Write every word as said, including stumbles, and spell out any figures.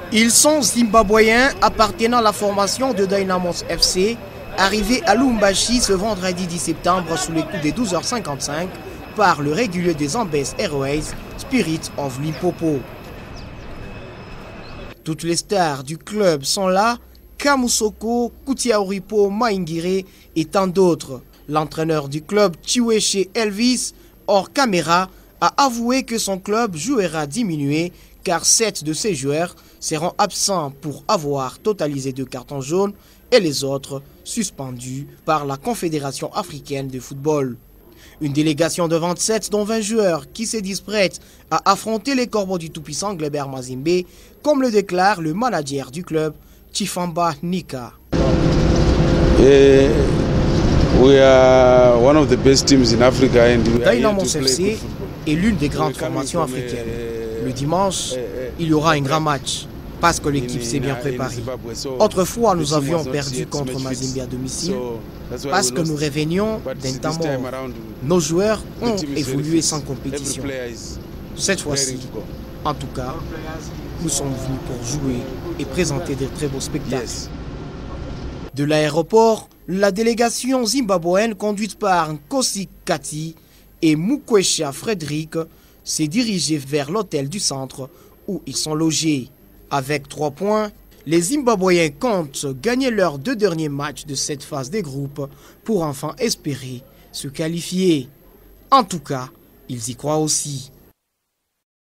Ils sont zimbabwéens appartenant à la formation de Dynamos F C, arrivés à Lubumbashi ce vendredi dix septembre sous les coups des douze heures cinquante-cinq par le régulier des Zambezi Airways, Spirit of Limpopo. Toutes les stars du club sont là, Kamusoko, Kutiauripo, Maingire et tant d'autres. L'entraîneur du club, Chiweche Elvis, hors caméra, a avoué que son club jouera diminué car sept de ses joueurs seront absents pour avoir totalisé deux cartons jaunes et les autres suspendus par la Confédération africaine de football. Une délégation de vingt-sept dont vingt joueurs qui se disent prêts à affronter les corbeaux du tout-puissant Glebert Mazembe, comme le déclare le manager du club, Chifamba Nika. Yeah. We are one of the best teams in Africa and we are Dynamos here to F play C good football. est l'une des grandes formations africaines. Le dimanche, il y aura un grand match parce que l'équipe s'est bien préparée. Autrefois, nous avions perdu contre Mazembe à domicile parce que nous revenions d'un temps mort. Nos joueurs ont évolué sans compétition. Cette fois-ci, en tout cas, nous sommes venus pour jouer et présenter de très beaux spectacles. De l'aéroport, la délégation zimbabwéenne conduite par Nkosi Kati et Mukwesha Frédéric s'est dirigée vers l'hôtel du centre où ils sont logés. Avec trois points, les Zimbabwéens comptent gagner leurs deux derniers matchs de cette phase des groupes pour enfin espérer se qualifier. En tout cas, ils y croient aussi.